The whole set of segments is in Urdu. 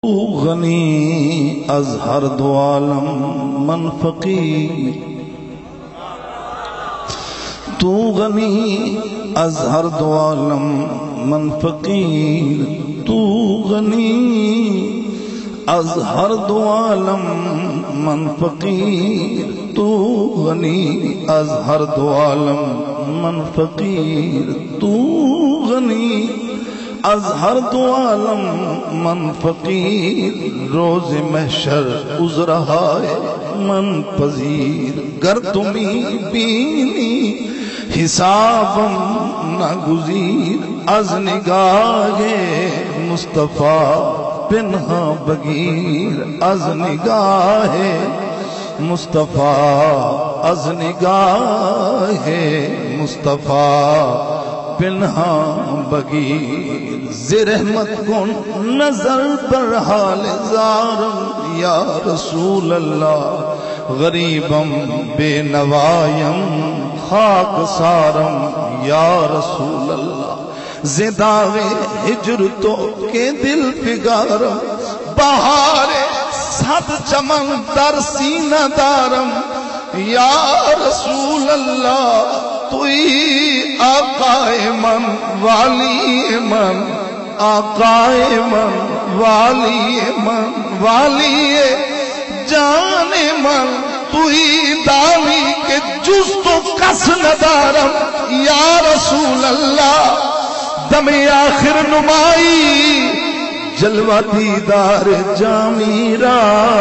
تو غنی از ہر دو عالم من فقیر، تو غنی از ہر دو عالم من فقیر، تو غنی از ہر دو عالم من فقیر، تو غنی از ہر دو عالم من فقیر، تو غنی از ہر دو عالم من فقیر، روز محشر عذرہائے من پذیر، گر تمہیں بینی حسابم ناگزیر، از نگاہ مصطفیٰ پنہا بگیر، از نگاہ مصطفیٰ، از نگاہ مصطفیٰ پنہا بگیر، زرحمت کن نظر پر حال زارم یا رسول اللہ، غریبم بے نوائم خاک سارم یا رسول اللہ، زداوے ہجر تو کے دل پگارم، بہار صد چمن در سینہ دارم یا رسول اللہ، توئی آقائے من والی من، آقائے من والی من، والی جان من، توئی داوی کے جز تو کس ندارم یا رسول اللہ، دم آخر نمائی جلوہ دیدار جامیرا،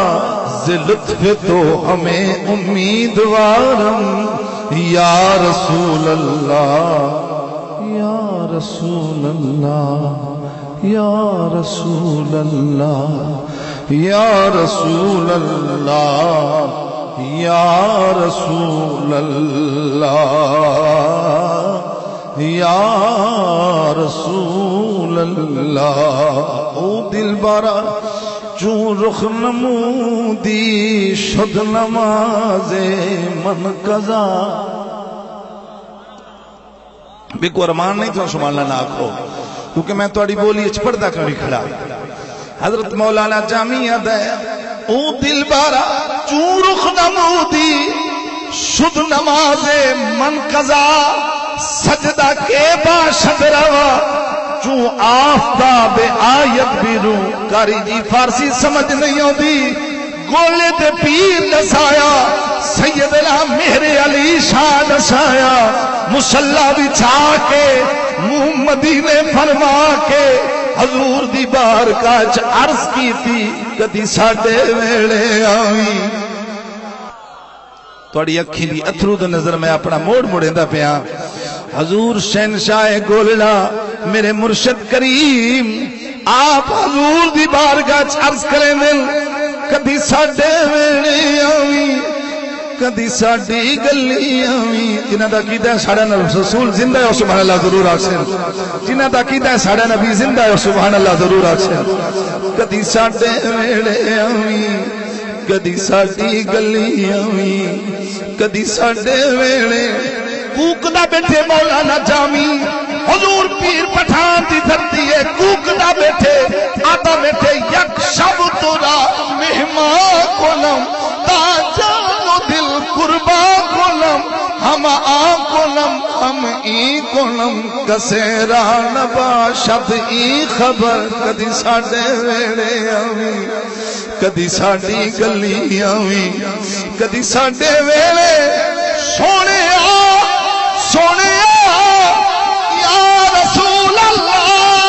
لطف تو ہمیں امیدوارم یا رسول اللہ، یا رسول اللہ، یا رسول اللہ، یا رسول اللہ، یا رسول اللہ، یا رسول اللہ، او دل بارا چون رخ نمودی شد نماز من قضا، بے ارمان نہیں تھا سبحان اللہ نہ آکھو، کیونکہ میں توڑی بولی اچ پردہ کبھی کھڑا، حضرت مولانا جامعہ دے، او دل بارا چون رخ نمودی شد نماز من قضا، سجدہ کے باشد روا چون آفتاب آیت بیرو، قاری جی فارسی سمجھ نہیں ہوتی، گولے تے پیر نسایا، سیدنا مہر علی شاہ نسایا، مسلح بچھا کے منہ مدینے فرما کے حضور دی بارگاہ عرض کی تھی، کدی ساڈے ویلے آئی، توڑی اکھی دی اتھرو دے نظر میں اپنا موڑ موڑیندہ پیا، حضور شہنشاہ گولڑا میرے مرشد کریم، آپ حضور دی بارگاہ عرض کریں دل، کدی ساڈے ویلے آئی، کدی ساڈی گلی آئی، جنہ دا کیتا ہے ساڑھا رسول زندہ ہے سبحان اللہ ضرور آکسن، جنہ دا کیتا ہے ساڑھا نبی زندہ ہے سبحان اللہ ضرور آکسن، کدی ساڈے ویلے آئی، کدی ساڈی گلی آئی، کدی ساڈے ویلے کوکدا بیٹھے مولانا جامی، حضور پیر پٹھان دی دھرتی ہے، کوکدا بیٹھے آتا بیٹھے، یک شب تورا مہمان کولم، تا جانو دل قربا کولم، ہم آ کولم، ہم ای کولم، کسے ران باشد ای خبر، کدی ساڈے ویلے آوی، کدی ساڈی گلی آوی، کدی ساڈے ویلے سونے سونے یا رسول اللہ،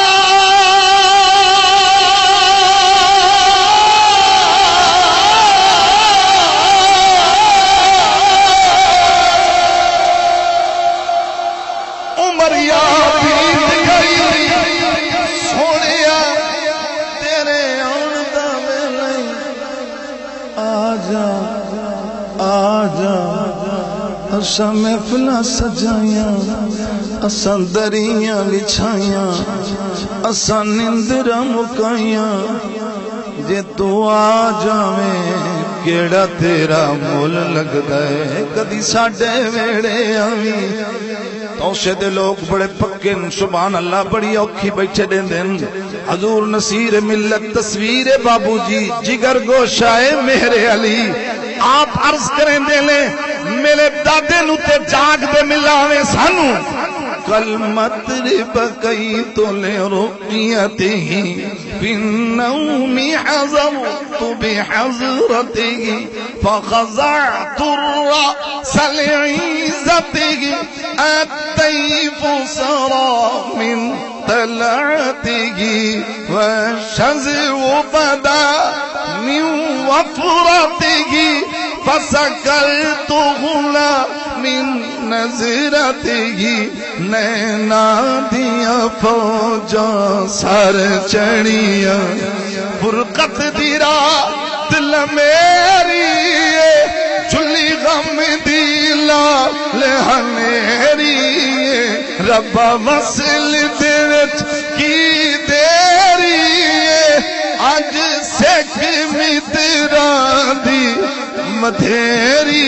عمر یا بیت گئی، سونے تیرے آن دا ویلے آجا آجا، اساں محفلاں سجائیاں، اساں دریاں بچھائیاں، اساں نیندراں مکائیاں، جے تو آ جاویں کیڑا تیرا مول لگدا ہے، کدی ساڈے ویڑے آویں، توشے دے لوگ بڑے پکے سبحان اللہ بڑی اوکھی بیٹھے دین حضور نصیر ملت تصویر بابو جی جگر گوشائے مہر علی آپ عرض کریں دے لے میرے دادے نو تے جاگ دے ملاویں سانو کل مطرب کئی تو لے رقیته بالنوم حضرت بحضرته فخضعت الرأس لعزته الطيف سرى من طلعته والشذو بدا من وفرته فسكرت غلا من نظرته نینا دیا فوجا سر چڑیا فرقت دی رات لمیری جلی غم دی لال ہنیری ربا وصل دیوچ کی دیری اج سکھ متران دی مدھیری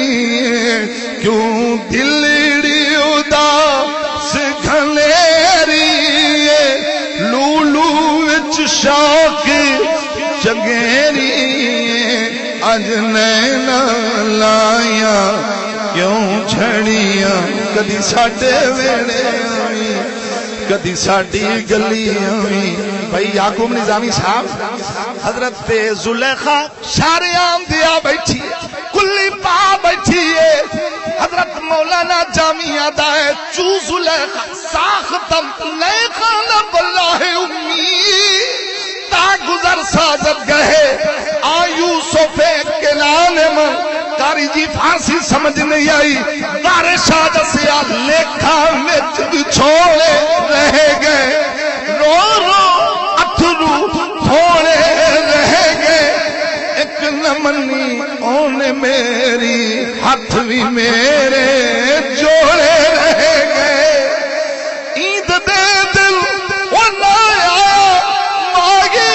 کیوں دلڑی اداس گھلیری لولو وچ شوق چگیری اج نینا لایا کیوں جھڑیاں کدی ساڈے ویڑے آئی کدی ساڈی گلی آئی بھائی یعقوب نظامی صاحب حضرت زلیخا شاریان دیا بیٹھی کلی پا بیٹھی ہے حضرت مولانا جامعہ دائے چو زلیخا ساختم لیخا نب اللہ امی تا گزر سازت گئے آیوسف کنان من قاری جی فارسی سمجھ نہیں آئی بارش آج سیا لیکھا وچ چھوڑے رہ گئے رو رو اتھرو تھوڑے رہ گئے ایک نمنی اون میری ہاتھ بھی میرے جوڑے رہ گئے عید دے دل وہ نایا ماگی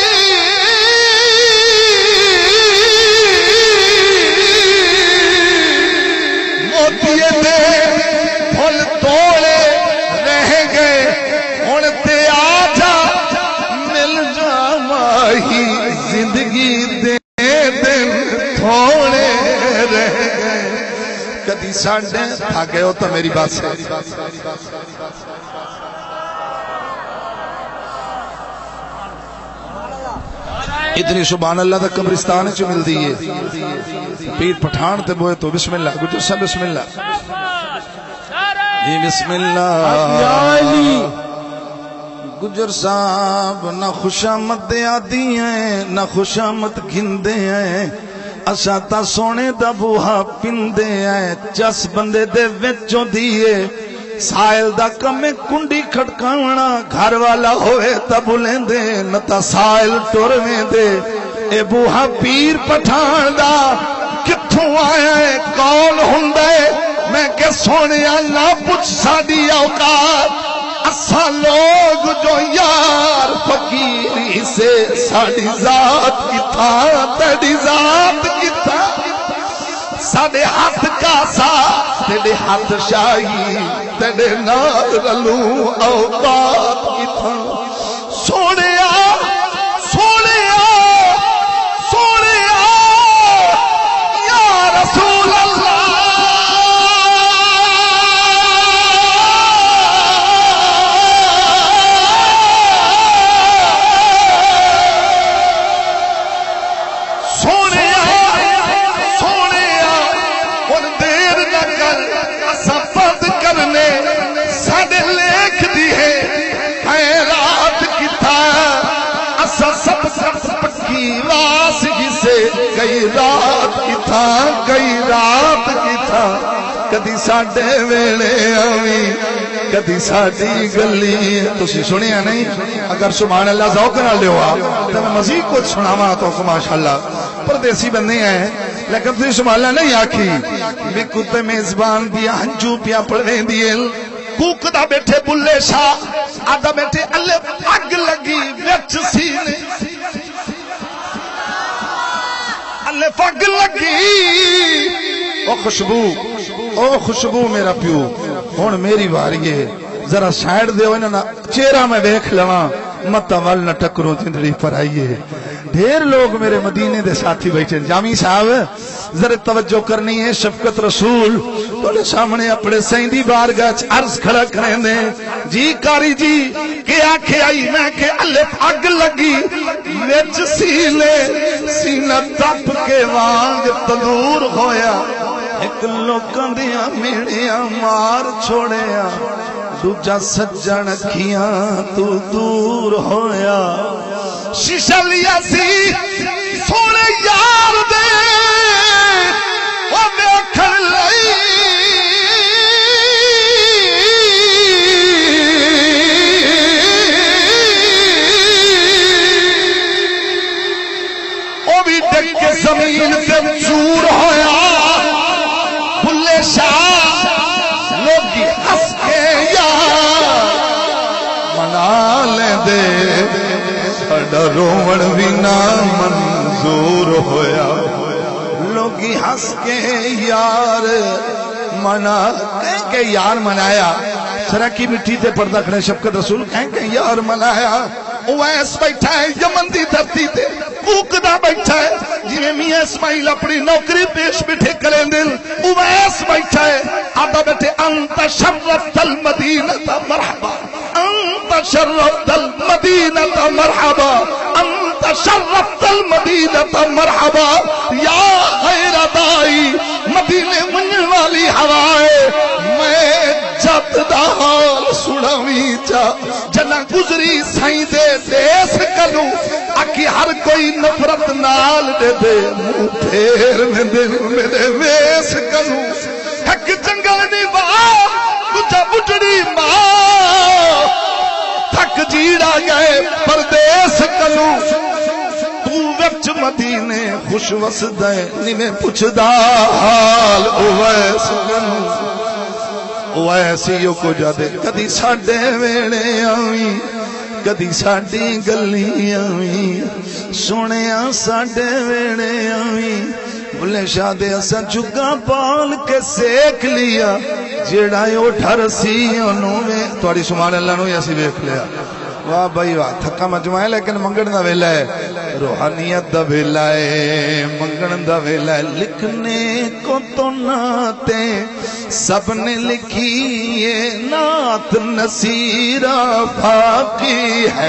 موتیے دے پھل توڑے رہ گئے ہن تے آ جا مل جا ماہی زندگی دے دل تھوڑے رہ گئے کدی ساڈے تھا گئے ہو تو میری بات سے اتنی سبحان اللہ دا قبرستان چ مل دی ہے پیر پٹھان تے بوئے تو بسم اللہ گجر صاحب بسم اللہ بسم اللہ گجر صاحب نہ خوشامد آدی ہیں نہ خوشامد گھندے ہیں اسا تا سونے دا بوہا پندے ہیں جس بندے دے وچوں دیئے سائل دا کمے کنڈی کھڑکاونا گھر والا ہوئے تا بلیں دے نتا سائل ٹورویں دے اے بوہا پیر پٹھان دا کتھوں آیا ہے کون ہندے میں کہ سونے اللہ پچھ ساڑی اوقات اسا لوگ جو یار فقیری سے ساڑی ذات کی تھا تیڑی ذات کی تھا ساڑے ہاتھ کاسا تیڑے ہاتھ شاہی تیڑے نار رلو اوقات کی تھا سوڑیا سوڑیا سوڑیا یا رسول اللہ کئی رات کی تھا کئی رات کی تھا کدی ساڈے ویلے آویں کدی ساڈی گلی تسی سنیا نہیں اگر سبحان اللہ ذوق نال لیوا تے میں مزید کچھ سناواں تو ماشاءاللہ پردیسی بندے ہیں لیکن تسی سبحان اللہ نہیں آکھی وی کتے میزبان دی ہنجو پیا پڑھیں دی کوک دا بیٹھے بلے شاہ آدھا بیٹھے اللہ اگ لگی وچ سینے اللہ پگ لگی او خوشبو میرا پیو ہن میری واری ہے ذرا سائڈ دیو انہاں چہرہ میں دیکھ لواں متول نہ ٹکروں زندگی پر آئیے ڈھیر لوگ میرے مدینے دے ساتھی بیٹھے جامی صاحب ذرا توجہ کرنی ہے شفقت رسول تھوڑے سامنے اپنے سیندی بارگاہ عرض کھڑا کریں دے جی قاری جی کہ آنکھیں آئی میں کہ الف اگ لگی وچ سینہ تپ کے وانگ تندور ہویا ایک لوکاں دیاں میڑیاں مار چھوڑیا دوجا سجن کھیاں تو دور ہویا شیشہ لیا سی سونے یار دے وہ دیکھن لئی وہ بھی ڈگ کے زمین سے چور ہویا بھلے شاہ لوگ ہس کے منا لے دے ساڈا روون بھی نہ منظور ہویا لوگی ہس کے یار منا کہیں کہ یار منایا سرا کی مٹی تے پردہ کھڑے شفقت رسول کہیں کہ یار منایا اویس بیٹھا ہے یمن دی دھرتی تے کوکدا بیٹھا ہے جنہیں میاں اسماعیل اپنی نوکری پیش بٹھے کریں دل اویس بیٹھا ہے آدھا بیٹھے انت شرفت المدینہ مرحبا انت شرفت المدینہ مرحبا انت شرفت المدینہ مرحبا یا خیر دائی مدینے من والی ہوائے میں جد دا حال سناوی جا جنا گزری سائیں دے دیس کلو اکی ہر کوئی نفرت نال دے دے منہ پھیر میں دے میرے ویس کلو حق جنگل دی ماں کچھا بٹڑی ماں تھک جیڑا گئے پردیس کلو تو وچ مدینے خوش وسدے نیویں پچھدا حال اویس کلو ویسیوں کو جادے کدی ساڈے ویڑے آویں کدی ساڈی گلی آویں سنیا ساڈے ویڑے آویں بلے شاہ دے اساں جگا پال کے سیکھ لیا جیڑا او ٹھر سی انہوں میں تھوڑی سبحان اللہ نو اسی ویکھ لیا واہ بھائی واہ تھکا مجمع ہے لیکن منگن دا ویلا ہے روحانیت دا ویلا ہے منگن دا ویلا ہے لکھنے کو تو نعتیں سب نے لکھی یہ نعت نصیرہ باقی ہے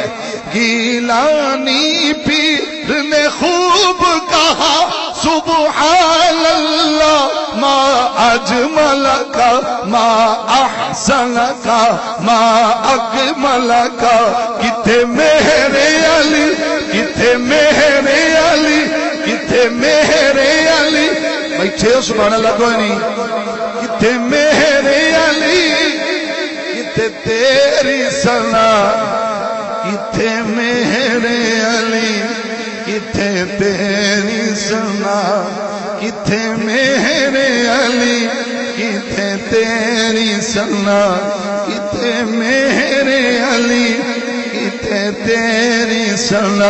گیلانی پیر نے خوب کہا سبحان اللہ ما اجمل کا ما احسن کا ما اکمل کا کتے میرے علی کتے میرے علی کتے میرے علی بیٹھے ہو سبحان اللہ کوئی نہیں کتے میرے علی کتے تیری ثنا کتے میرے علی کتے تیری ثنا کتے میرے علی کتے تیری ثنا کتے میرے علی کتے تیری ثنا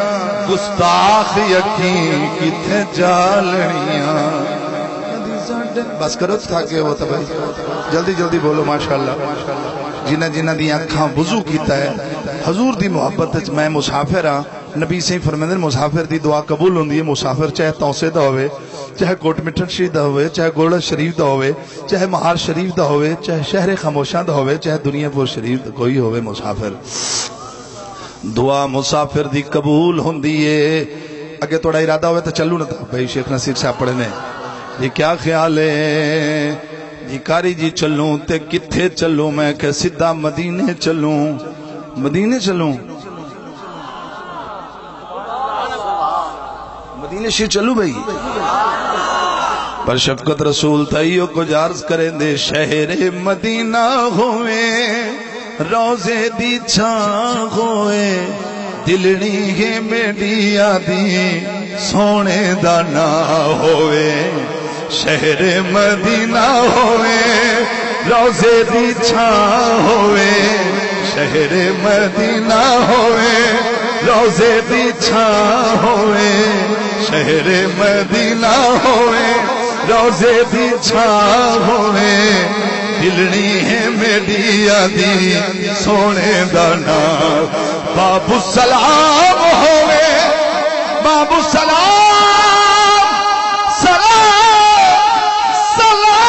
گستاخ یقین کتے جالڑیاں بس کرو تھا کہ وہ بھائی جلدی جلدی بولو ماشاءاللہ جنہ جنہ دی آنکھاں وضو کیتا ہے حضور دی محبت میں مسافر ہاں نبی سے فرماندے مسافر دی دعا قبول ہوندی ہے مسافر چاہے توسے دا ہوئے چاہے کوٹ مٹن شریف دا ہوئے چاہے گولڈن شریف دا ہوئے چاہے مہار شریف دا ہوئے چاہے شہر خاموشاں دا ہوئے چاہے دنیا پور شریف دا کوئی ہوئے مسافر دعا مسافر دی قبول ہوندی ہے اگے توڑا ارادہ ہوئے تو چلو نہ تھا بھائی شیخ نصیر صاحب پڑھنے یہ کیا خیال ہے جی قاری جی چلوں تے کتھے چلوں میں کہ سدھا مدینے چلوں مدینے چلوں مدینے شیر چلوں بھائی پر شفقت رسول تائیو کو جارز کریں دے شہر مدینہ ہوئے روزے دی چھاں ہوئے دلڑی ہے میڈی آدھی سونے دا نہ ہوئے شہر مدینہ ہوئے روزے دی چھاں ہوئے شہر مدینہ ہوئے روزے دی چھاں ہوئے شہر مدینہ ہوئے روزے دی چھاں ہوئے ہلنی ہے میری آدھی سونے دا نام بابو سلام ہوئے بابو سلام سلام سلام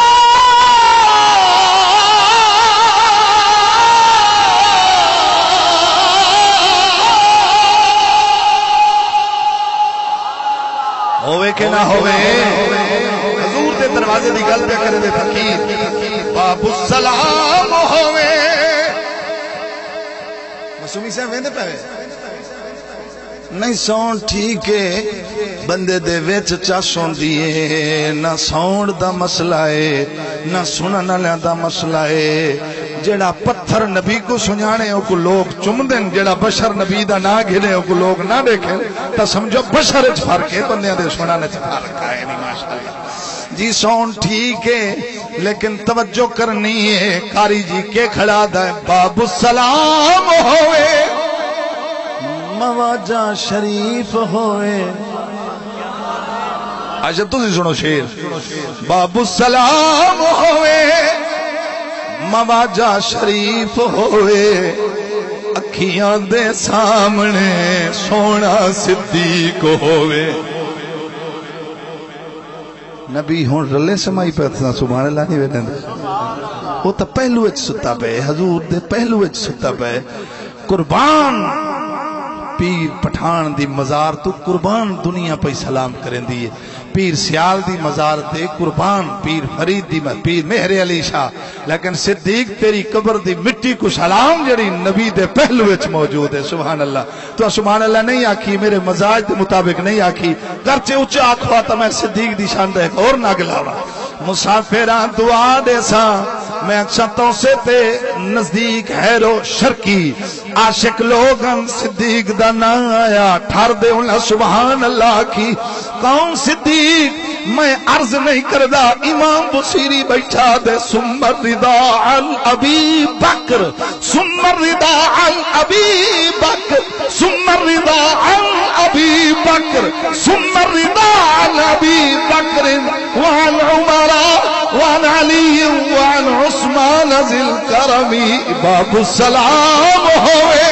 ہوئے کہ نہ ہوئے حضور دے دروازے دی گل پہ کرے دے فقیر بابو سلام ہوئے مسومی سے ویندے پہ نہیں سون ٹھیک ہے بندے دے وچ چاسون دیئے نہ سون دا مسئلہ ہے نہ سنن والے دا مسئلہ ہے جڑا پتھر نبی کو سنانے او کو لوگ چمدن جڑا بشر نبی دا نہ گھنے او کو لوگ نہ دیکھیں تا سمجھو بشر وچ فرق ہے بندیاں دے سنانے وچ فرق ہے نہیں ماشاءاللہ جی سون ٹھیک ہے لیکن توجہ کرنی ہے قاری جی کے کھڑا دا باب السلام ہوئے مواجہ شریف ہوئے آج تو سی سنو شیر باب السلام ہوئے مواجہ شریف ہوئے اکھیاں دے سامنے سونا صدیق ہوئے نبی ہون رلے سمائی پہ سبحان اللہ نہیں ویڈن وہ تا پہلو اچ ستا پہ حضور دے پہلو اچ ستا پہ قربان پیر پٹھان دی مزار تو قربان دنیا پہ سلام کریں دیئے پیر سیال دی مزار تے قربان پیر فرید دی پیر مہر علی شاہ لیکن صدیق تیری قبر دی مٹی کو سلام جڑی نبی دے پہلو وچ موجود ہے سبحان اللہ تو سبحان اللہ نہیں آکھی میرے مزاج دے مطابق نہیں آکھی گرچہ اچھا آکھوا تا میں صدیق دی شان دے اور نہ گلاوا مسافران دعا دے سا میں چھتوں سے تے نزدیک حیرو شرکی عاشق لوگن صدیق دا نہ آیا ٹھار دے انہا سبحان اللہ کی کون صدیق میں عرض نہیں کردہ امام بصیری بیٹھا دے ثم الرضا عن ابی بکر ثم الرضا عن ابی بکر ثم الرضا عن ابی بکر ثم الرضا عن ابی بکر وعن عمر وعن علی وعن عثمان ذی الکرم باب السلام ہوئے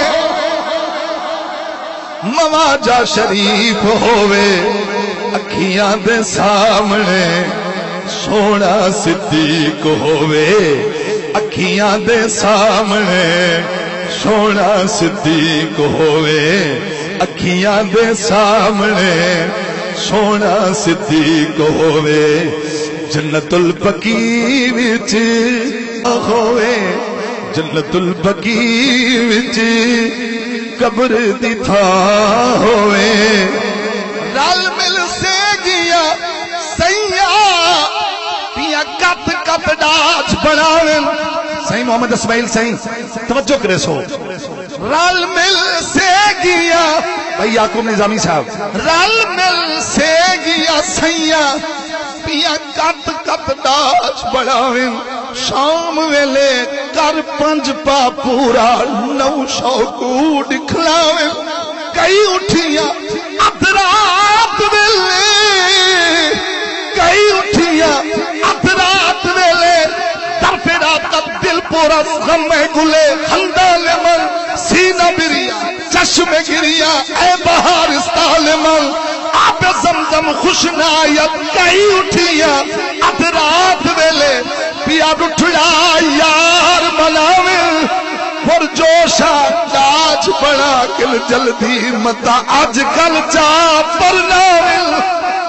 مواجہ شریف ہوئے اکھیاں دے سامنے سونا صدیق ہوئے اکھیاں دے سامنے سونا صدیق ہوئے اکھیاں دے سامنے سونا صدیق ہوئے جنت البقیع وچ ہوئے جنت البقیع وچ قبر دی تھا ہوئے رل مل سے گیا سیاں پیا کت کت ڈاچ بناون صحیح محمد اسماعیل صحیح توجہ کرے سو رل مل سے گیا بھائی یعقوب نظامی صاحب رل مل سے گیا سیاں پیا کت کت ڈاچ بناون شام ویلے کر پنج پا پورا نو شوقو دکھلاویں کئی اٹھیاں ادرات ویلے کئی اٹھیاں ادرات ویلے در پیڑا تب دل پورا غم گلے خندال من سینہ بریا چشم گریا اے بہار استال من آپ زمزم خوشنایت کئی اٹھیاں ادرات ویلے پیا اٹھڑا یار مناویں پر جوشا لاج بڑا کل جلدی متا آج کل چا پرناویں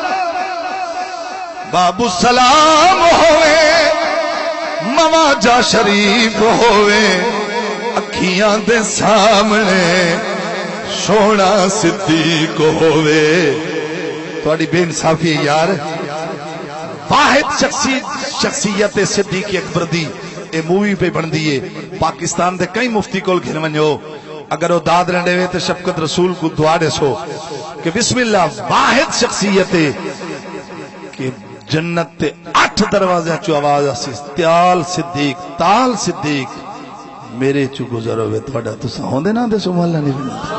باب السلام ہوئے مواجہ شریف ہوئے اکھیاں دے سامنے سونا صدیق ہوئے تھوڑی بے انصافی ہے یار واحد شخصیت صدیق اکبر دی اے مووی پہ بن دیئے پاکستان دے کئی مفتی کول گھن ونجو اگر وہ داد رہنے ہوئے تو شفقت رسول کو دعا دے سو کہ بسم اللہ واحد شخصیت کہ جنت تے 8 دروازے چو آواز آسی تال صدیق میرے چو گزر ہوئے تھوڑا تو سہون دے نا دے سبحان اللہ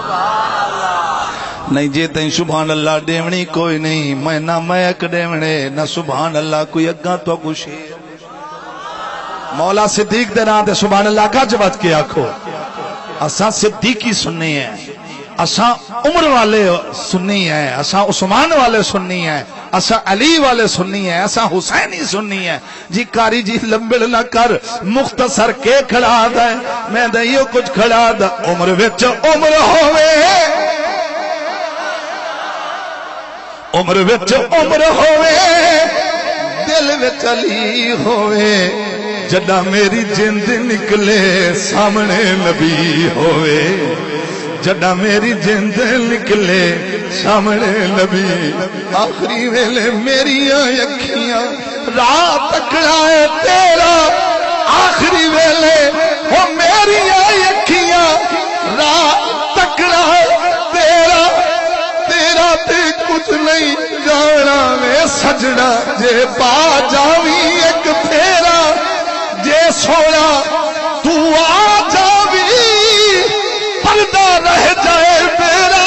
نہیں جے تین سبحان اللہ ڈیونی کوئی نہیں میں نہ میک ڈیونے نہ سبحان اللہ کوئی اگاں تو کو شیر مولا صدیق دے نام تے سبحان اللہ کا جواب کے آکھو اساں صدیقی سننی ہے اساں عمر والے سننی ہے اساں عثمان والے سننی ہے اساں علی والے سننی ہے اساں حسینی سننی ہے جی قاری جی لمبڑ نہ کر مختصر کے کھڑا دے میں دئیو کچھ کھڑا دا عمر وچ عمر ہوئے عمر وچ عمر ہوئے دل وچ علی ہوئے جدا میری جند نکلے سامنے نبی ہوئے جدا میری جند نکلے سامنے نبی آخری ویلے میری اکھیاں راہ تکڑا ہے تیرا آخری ویلے وہ میری اکھیاں راہ تکڑا ہے تیرا تیرا تے کچھ نہیں جانا میں سجنا جے پا جاوی ایک پھیرا جے سونا تو آ جاوی پردہ رہ جائے میرا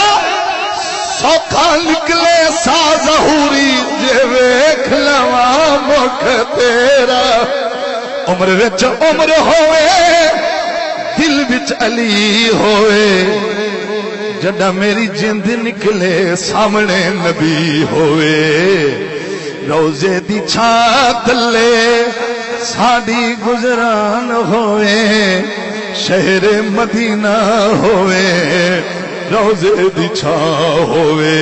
سوکھا نکلے سا ظہوری جے ویکھ لواں مکھ تیرا عمر وچ عمر ہوئے دل وچ علی ہوئے جڈا میری جند نکلے سامنے نبی ہوئے روزے دی چھاں تلے ساڈی گزران ہوئے شہر مدینہ ہوئے روزے دی چھاں ہوئے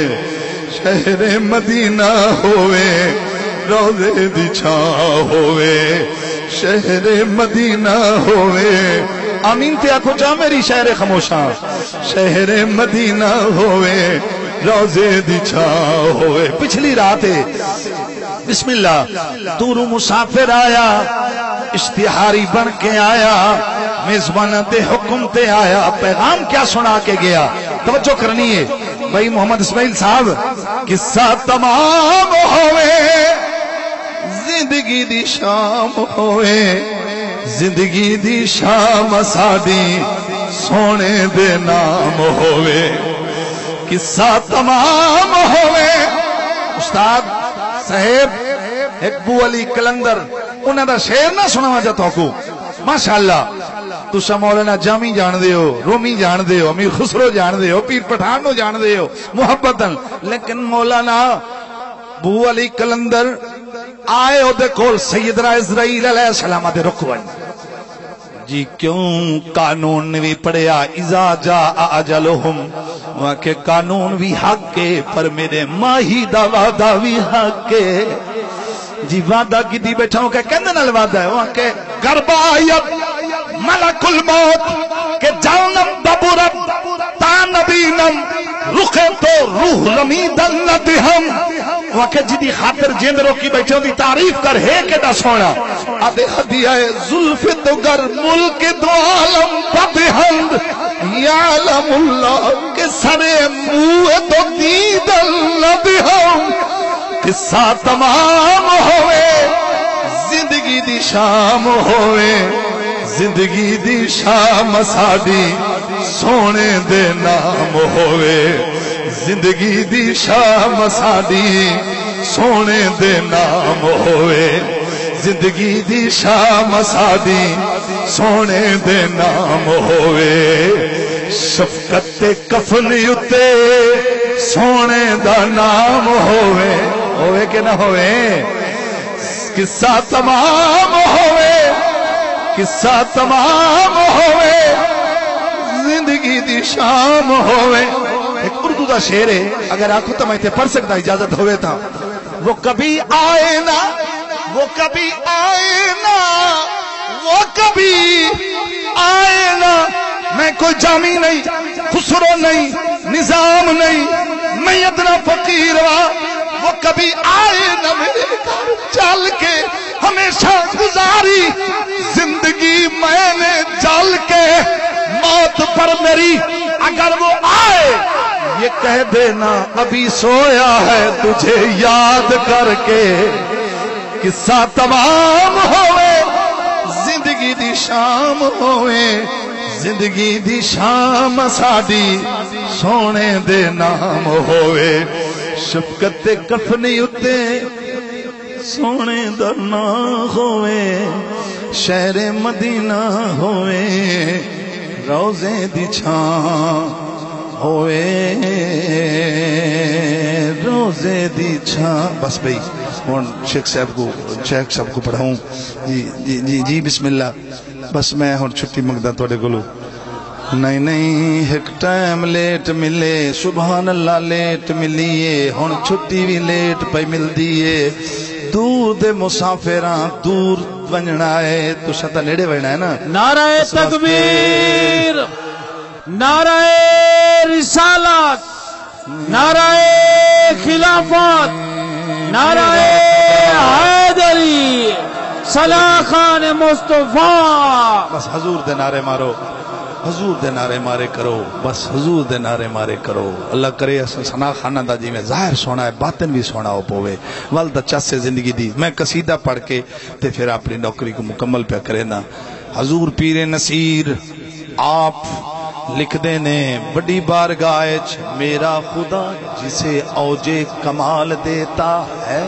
شہر مدینہ ہوئے روزے دی چھاں ہوئے شہر مدینہ ہوئے آمین تے آکھو جا میری شہر خاموشاں شہر مدینہ ہوئے روزے دی چھاں ہوئے پچھلی رات بسم اللہ دوروں مسافر آیا اشتہاری بن کے آیا میزبان تے حکم تے آیا پیغام کیا سنا کے گیا توجہ کرنی ہے بھائی محمد اسماعیل صاحب قصہ تمام ہوئے زندگی دی شام ہوئے زندگی دی شام ساڈی سونے دے نام ہوئے قصہ تمام ہوئے استاد صاحب ایک بو علی کلندر انہاں دا شعر نہ سناواں جا توکو ماشاءاللہ تسا مولانا جامی جان دے ہو رومی جان دے ہو امیر خسرو جان دے ہو پیر پٹھان نو جان دے ہو محبتاً لیکن مولانا بو علی کلندر آئے ہو دے کول سیدنا اسرائیل علیہ السلام دے رکوان جی کیوں قانون بھی پڑھیا اذا جاء اجلہم وہاں کے قانون بھی حق کے پر میرے ماہی دا وعدہ بھی حق کے جی وعدہ کی دی بیٹھا ہوں کہ کہنے نال وعدہ ہے وہاں کے گربا آیت ملک الموت کہ جانم ببورت تا نبینم رخے تو روح رمیدن ندہم وہاں کے جی دی خاطر جیندروں کی بیٹھے ہوں دی تعریف کر ہے کہ دا سونا آدھے خدیہ ظلف تو گر ملک دو عالم بدہند یعلم اللہ کہ سرے موہ تو دیدن ندہم قصہ تمام ہوئے زندگی دی شام ہوئے زندگی دی شام ساڈی سونے دے نام ہوئے زندگی دی شام ساڈی سونے دے نام ہوئے زندگی دی شام ساڈی سونے دے نام ہوئے شفقت تے کفن اتے سونے دا نام ہوئے ہوئے کہ نہ ہوئے قصہ تمام ہوئے قصہ تمام ہوئے زندگی دی شام ہوئے ایک اردو دا شعر ہے اگر آنکھو تو میں تے پڑھ سکتا اجازت ہوئے تھا وہ کبھی آئے نا وہ کبھی آئے نا وہ کبھی آئے نا میں کوئی جامی نہیں خسرو نہیں نظام نہیں میں اتنا فقیر ہوا وہ کبھی آئے نہ میرے گھر چل کے ہمیشہ گزاری زندگی میں نے چل کے موت پر میری اگر وہ آئے یہ کہہ دینا ابھی سویا ہے تجھے یاد کر کے قصہ تمام ہوئے زندگی دی شام ہوئے زندگی دی شام ساڈی سونے دے نام ہوئے شفقت تے کفنی اتے سونے دا نام ہوئے شہر مدینہ ہوئے روزے دی چھان ہوئے روزے دی چھان. بس بھئی ہوں شیخ صاحب کو پڑھاؤں. جی بسم اللہ. بس میں ہوں چھٹی منگدا تواڈے کولوں. نہیں ایک ٹائم لیٹ ملے سبحان اللہ لیٹ ملیے ہن چھٹی بھی لیٹ پئی ملدی ہے. دور دے مسافراں دور ونجنا ہے تساں تے نیڑے وجنا ہے نا. نعرہ تکبیر نعرہ رسالت نعرہ خلافت نعرہ حیدری صلاح خان مصطفیٰ. بس حضور دے نعرے مارو حضور دے نعرے مارے کرو. بس حضور دے نعرے مارے کرو. اللہ کرے سنا خانہ دا جی میں ظاہر سونا ہے باطن بھی سونا ہو پوے. والدہ چس سے زندگی دی میں قصیدہ پڑھ کے تے پھر اپنی نوکری کو مکمل پہ کرے نا. حضور پیر نصیر آپ لکھ دے نے بڑی بارگاہ میرا خدا جسے اوجے کمال دیتا ہے.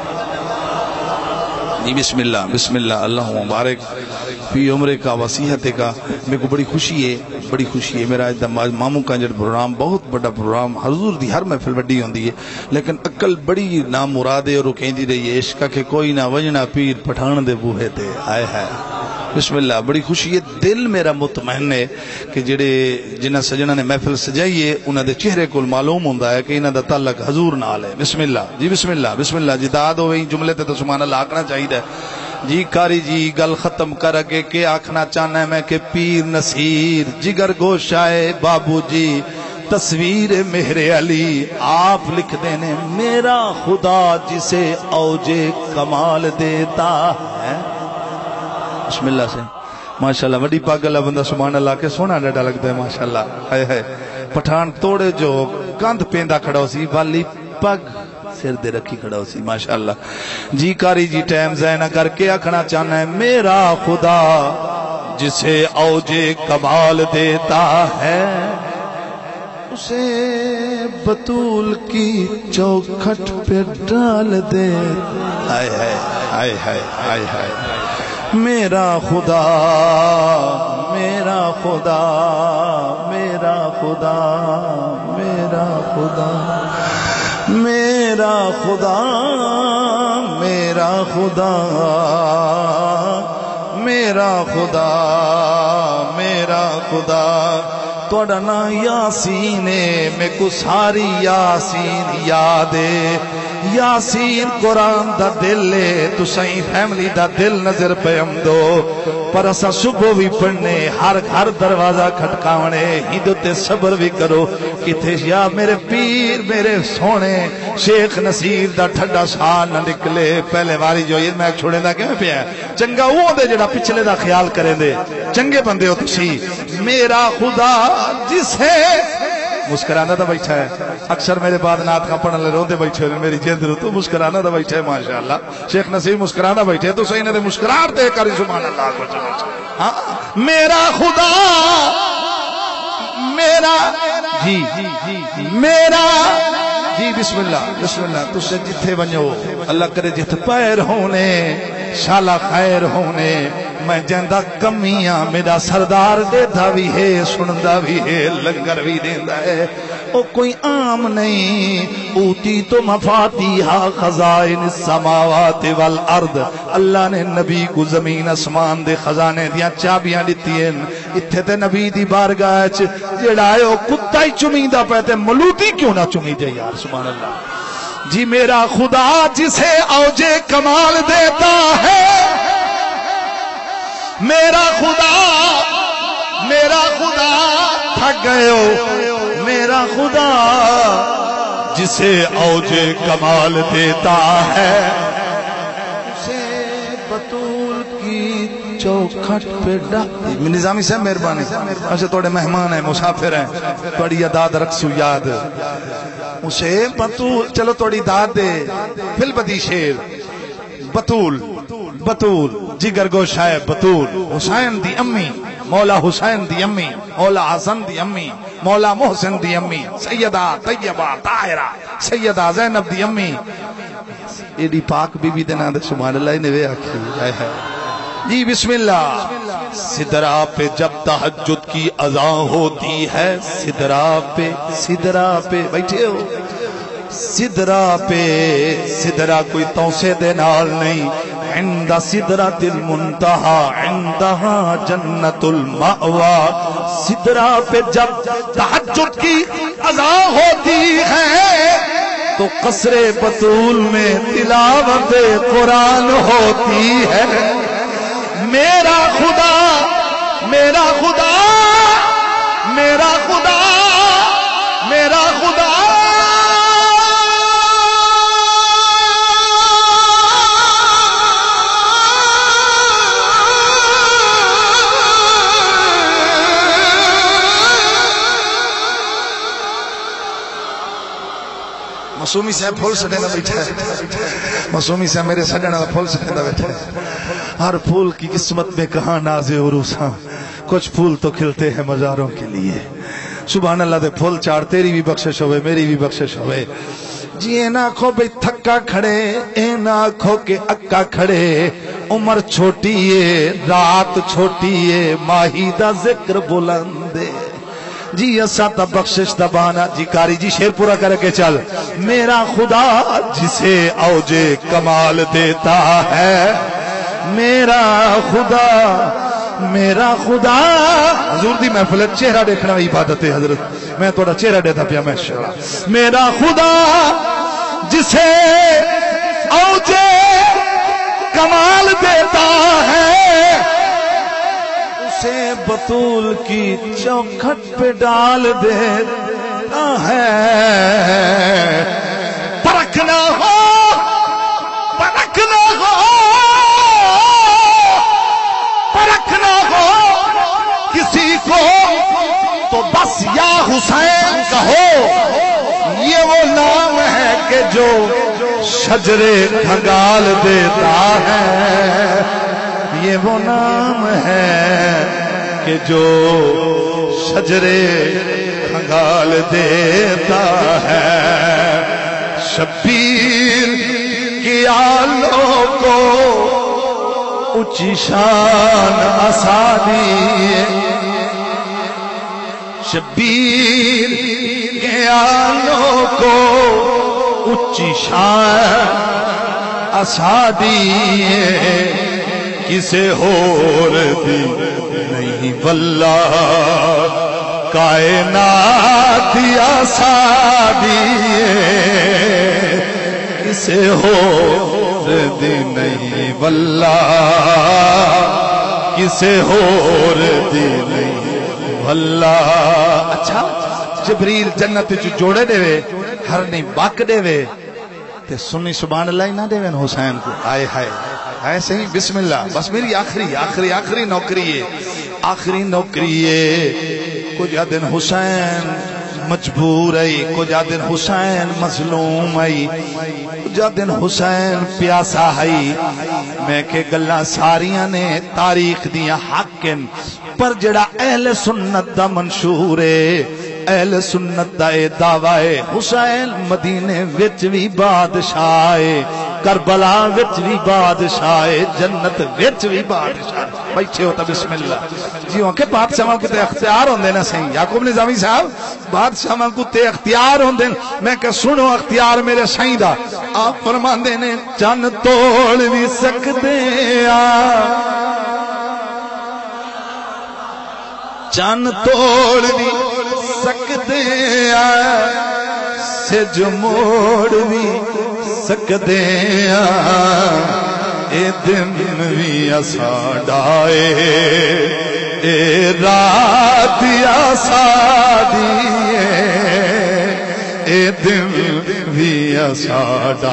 جی بسم اللہ بسم اللہ. اللہ مبارک فی عمرے کا وسیحت کا. میرے کو بڑی خوشی ہے میرا ماموں کا جڑ پروگرام بہت بڑا پروگرام. حضور دی ہر محفل بڑی ہوندی ہے لیکن عقل بڑی نام مرادے اور کہندی رہی ہے عشق کہ کوئی نہ وجنا پیر پٹھان دے بوہے تے آئے ہے. بسم اللہ. بڑی خوشی ہے دل میرا مطمئن ہے کہ جڑے جنہ سجنہ نے محفل سجائی ہے انہاں دے چہرے کو معلوم ہوندا ہے کہ انہاں دا تعلق حضور نال ہے. بسم اللہ جی بسم اللہ بسم اللہ. جی داد ہوئی جملے تے تو سبحان اللہ آکھنا چاہیے. جی قاری جی گل ختم کر کے کہ آکھنا چاہنا ہے میں کہ پیر نصیر جگر گوشائے بابو جی تصویر مہر علی آپ لکھ دینے میرا خدا جسے اوجے کمال دیتا ہے. بسم اللہ سے ماشاءاللہ. وڈی پاگل ہے بندہ سبحان اللہ کے سونا ڈاڈا لگتا ہے ماشاءاللہ. ہے پٹھان توڑے جو کاندھ پیندا کھڑا ہو سی والی پگ سر دے رکھی کھڑا ہو سی ماشاءاللہ. جی قاری جی ٹائم ضائع نہ کر کے آکھنا چاہنا ہے میرا خدا جسے اوجے کمال دیتا ہے اسے بطول کی چوکھٹ پہ ڈال دے. ہائے ہائے ہائے ہائے ہائے ہائے. میرا خدا میرا خدا میرا خدا میرا خدا میرا خدا میرا خدا میرا خدا میرا خدا. توڑا نا یاسین میں کو ساری یاسین یاد ہے. یاسین قرآن دا دل ہے تو سائیں فیملی دا دل نظر پہ ہم دو پر اسا صبح بھی پڑھنے ہر دروازہ کھٹکاونے ہندوتے صبر بھی کرو کتے یا میرے پیر میرے سونے شیخ نصیر دا ٹھڈا سال نہ نکلے. پہلے واری جو یہ میں چھوڑے دا کیوں پیا چنگا وہ دے جڑا پچھلے دا خیال کریں دے چنگے بندے ہو تسی. میرا خدا جسے مسکرانا دا بیٹھا ہے. اکثر میرے بعد نات کا پڑھنے لے روندے بیٹھے ہوئے میری جند رو تو مسکرانا دا بیٹھا ہے ماشاءاللہ. شیخ نصیر مسکرانا بیٹھے تو صحیح نہ دے مسکرار دے کری سبحان اللہ کو. ہاں میرا خدا میرا جی میرا جی بسم اللہ بسم اللہ. تسے جتھے ونجو اللہ کرے جت پیر ہونے شالا خیر ہونے میں جندہ کمیاں میرا سردار دیتا بھی ہے سنندہ بھی ہے لنگر بھی دیندہ ہے. او کوئی عام نہیں اوتی تو مفاتیحا خزائن السماوات والارض. اللہ نے نبی کو زمین اسمان دے خزانے دیاں چابیاں دیتی ہیں. اتھے تے نبی دی بارگاہ جڑائے او کتا ہی چمیندہ پہتے ملوٹی کیوں نہ چمی جائے یار سبحان اللہ. جی میرا خدا جسے اوجے کمال دیتا ہے میرا خدا تھک گئے ہو. میرا خدا جسے اوجے کمال دیتا ہے اسے بطول کی چوکھٹ پہ ڈالتی. نظامی صاحب مہربانی اچھا توڑے مہمان ہیں مسافر ہیں توڑی یاد رکھسو یاد اسے بطول چلو توڑی داد دے فل بدی شیر بطول جگر گوشائے بطول حسین دی امی مولا حسین دی امی مولا حسن دی امی مولا محسن دی امی سیدہ طیبہ طاہرہ سیدہ زینب دی امی ایڈی پاک بی بی دینا دے سبحان اللہ نے وے آکھی جی بسم اللہ. سدرا پہ جب تہجد کی اذان ہوتی ہے، سدرا پہ بیٹھے ہو، سدرا کوئی توسے دے نال نہیں، عند سدرۃ المنتہا عندہا جنت المأوا. سدرا پہ جب تہجد کی اذان ہوتی ہے تو قصر بطول میں تلاوت قرآن ہوتی ہے. میرا خدا میرا خدا میرا خدا میرا خدا معصومی صاحب پھول سٹے نہ بیٹھا ہے، معصومی صاحب میرے سجن والا پھول سٹے نہ بیٹھا ہے. ہر پھول کی قسمت میں کہاں ناز عروس ہاں، کچھ پھول تو کھلتے ہیں مزاروں کے لیے. سبحان اللہ دے پھول چاڑ، تیری بھی بخشش ہوئے میری بھی بخشش ہوئے. جی اے نہ آکھو بھئی تھکا کھڑے، اے نہ آکھو کہ اکا کھڑے، عمر چھوٹی ہے رات چھوٹی ہے، ماہی دا ذکر بلندے. جی اسا تا بخشش دا بانا. جی قاری جی شعر پورا کر کے چل. میرا خدا جسے اوجے کمال دیتا ہے، میرا خدا حضور دی محفل چہرہ دیکھنا عبادت ہے. حضرت میں تھوڑا چہرہ دیتا پیا میں شعر. میرا خدا جسے اوجے کمال دیتا ہے، اسے بطول کی چوکھٹ پہ ڈال دیتا ہے. پرکھنا ہو کسی کو تو بس یا حسین کہو، یہ وہ نام ہے کہ جو شجرے کھنگال دیتا ہے. یہ وہ نام ہے کہ جو شجرے کھنگال دیتا ہے. شبیر کی آلوں کو اونچی شان آسانی، شبیر کے آلوں کو اونچی شان آسانی، کسے اور دی نہیں واللہ کائنات آسانی، کسے اور دی نہیں واللہ کسے اور دی نہیں واللہ. اچھا جبریل جنت چ جوڑے دے وے، ہر نہیں باک دے وے تے سنی سبحان اللہ نہ دے وے حسین کو. آئے ہائے ایسے ہی بسم اللہ. بس میری آخری نوکری ہے. کچھ دن حسین مجبور ہے، کچھ دن حسین مظلوم ہے، کچھ دن حسین پیاسا ہے. میں کہ گلاں ساریاں نے تاریخ دیاں حق پر جڑا اہل سنت دا منشور ہے، اہل سنت دا اے دعوی ہے حسین مدینے وچ بھی بادشاہ ہے، کربلا وچ بھی بادشاہ ہے، جنت وچ بھی بادشاہ. بیٹھے ہوتا بسم اللہ. جی ہوں کہ بادشاہ کو تے اختیار ہوندے نا صحیح یعقوب نظامی صاحب، بادشاہ کو تے اختیار ہوندے. میں کہ سنو اختیار میرے صحیح دا. آپ فرماندے نے چن توڑ بھی سکدے آ، چن توڑ بھی سکدے آ، سج موڑ بھی سکدے آ، اے دن بھی اساڈا اے رات اساڈی اے دن بھی اساڈا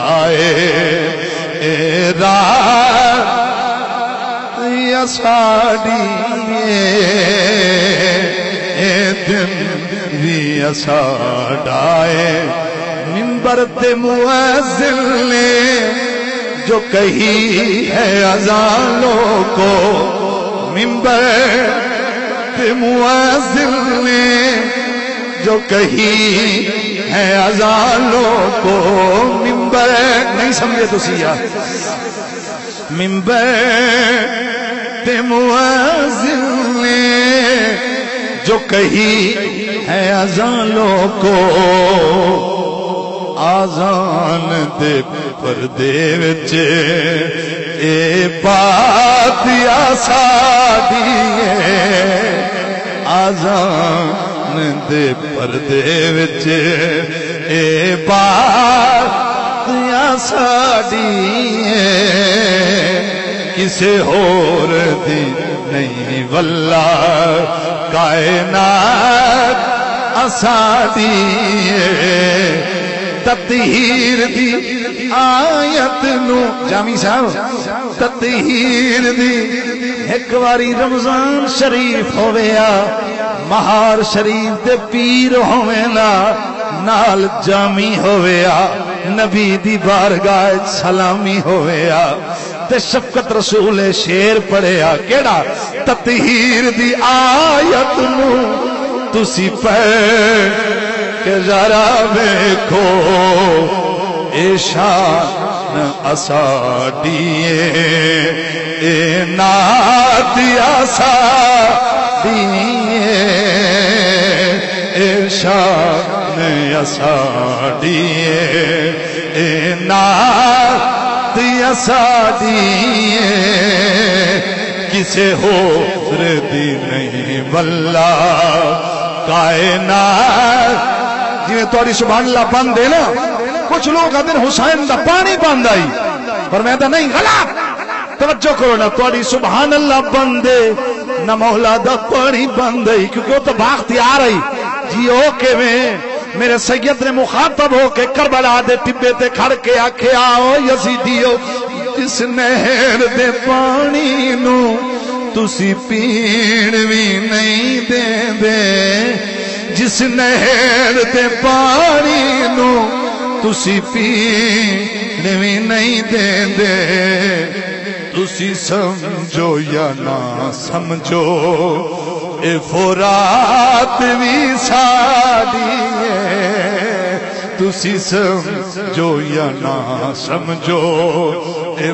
اے رات اساڈی اے دن بھی اساڈا. منبر تے مؤذن نے جو کہی ہے اذانوں کو، منبر تے مؤذن نے جو کہی ہے اذانوں کو، ممبر نہیں سمجھے تو سیا، ممبر مؤذن نے جو کہی ہے اذانوں کو آزان دے پردے وچ اے بات یا سادی آزان دے پردے وچ اے بات یا سادی کسے ہور دی نہیں واللہ کائنات اسادی تطہیر دی آیت نو جامی صاحب تطہیر دی ایک واری رمضان شریف ہویا مہار شریف دے پیر ہویا نال جامی ہویا نبی دی بارگاہ سلامی ہویا تے شفقت رسول شیر پڑھیا کیڑا تطہیر دی آیت نو تسی پڑھ کہ ذرا دیکھو اے شان اساڈی اے نات اساڈی اے شان اساڈی اے نات اساڈی کسے ہور دی نہیں واللہ کائنات جی توڑی سبحان اللہ بند ہے نا کچھ لوگ آدھیں حسین دا پانی بند آئی پر میں دا نہیں غلط توجہ کرو نا توڑی سبحان اللہ بند ہے نہ مولا دا پانی بند ہے کیونکہ وہ تو باغتی آ رہی جی اوکے میں میرے سید نے مخاطب ہو کے کربلا دے طبے تے کھڑ کے آکھے آؤ یزیدیو جس نہر دے پانی نو تسی پین بھی نہیں دے دے جس نہر دے پانی نو تسی پین بھی نہیں دے دے تسی سمجھو یا نہ سمجھو اے فرات بھی ساڈی ہے تسی سمجھو یا نہ سمجھو اے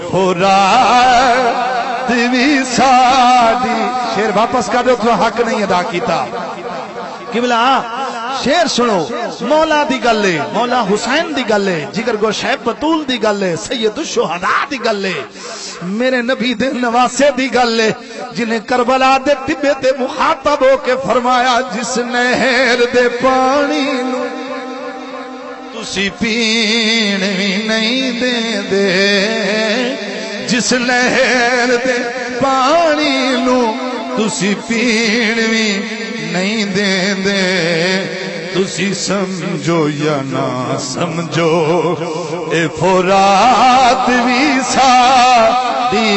فرات بھی ساڈی شیر واپس کر دو تو حق نہیں ادا کیتا قبلہ شیر سنو مولا دی گلے مولا حسین دی گلے جگر گو شیب بطول دی گلے سید الشہداء دی گلے میرے نبی دے نواسے دی گلے جنہیں کربلا دے طبے تے مخاطب ہو کے فرمایا جس نہر دے پانی نو تسی پین بھی نہیں دے دے جس نہر دے پانی نو تسی پین بھی نہیں دے دے تسی سمجھو یا نہ سمجھو اے فرات بھی ساڈی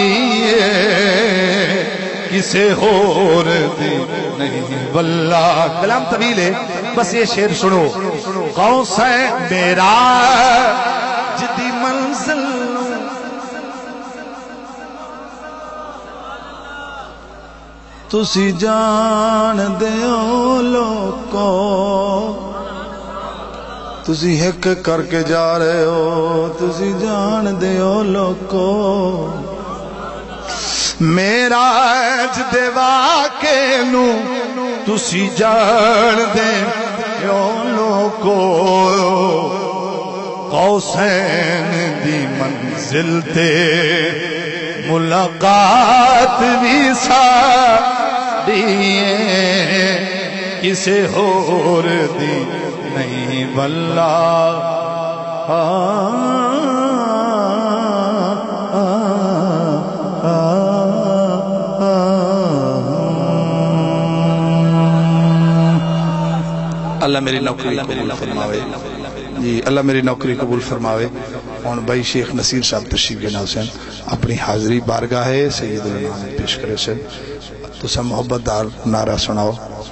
کسے ہور دی نہیں واللہ کلام طویل ہے بس یہ شعر سنو غوث ہے میرا جدی منزل تسی جان دیو لوکو تسی ہک کر کے جا رہے ہو تسی جان دیو لوکو میرا دے واقعے نو تسی جان دیو لوکو قوسین دی منزل تے ملاقات بھی ساڈی کسے ہور دی نہیں واللہ اللہ میری نوکری قبول فرماوے جی اللہ میری نوکری قبول فرماوے اور بھائی شیخ نصیر صاحب تشریف لے حسین اپنی حاضری بارگاہ ہے سید الامام پیش کرے سے تو سب محبت دار نعرہ سناؤ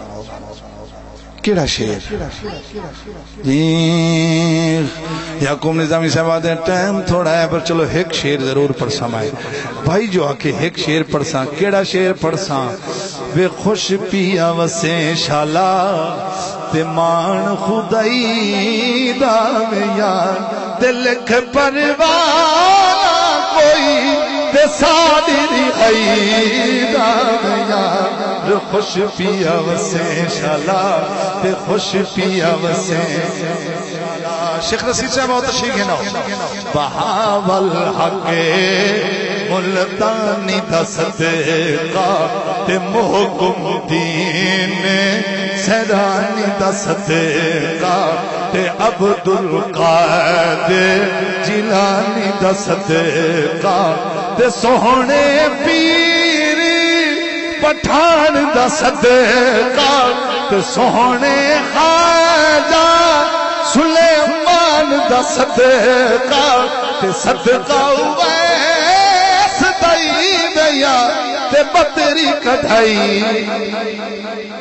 کیڑا شیر جی یعقوب نظامی صاحب آتے ہیں ٹائم تھوڑا ہے پر چلو ایک شیر ضرور پڑھساں میں بھائی جو آکے ایک شیر پڑھساں کیڑا شیر پڑھساں بے خوش پیا وسیں شالا تے مان خدائی دام یار دلکھ پروانا کوئی تے ساڈی رہائیدا یار خوش پیا وسے شالا تے خوش پیا وسے شیخ رسید صاحب بہت تشریف ہے نا بہاول حق ملتانی دا صدقہ تے محکم دین سیرانی دا صدقہ تے عبدالقادر جیلانی دا صدقہ تے سوہنے پیر پٹھان دا صدقہ تے سوہنے خواجہ سلیمان دا صدقہ تے صدقہ ویس دائی دیا تے بدری کڑھائی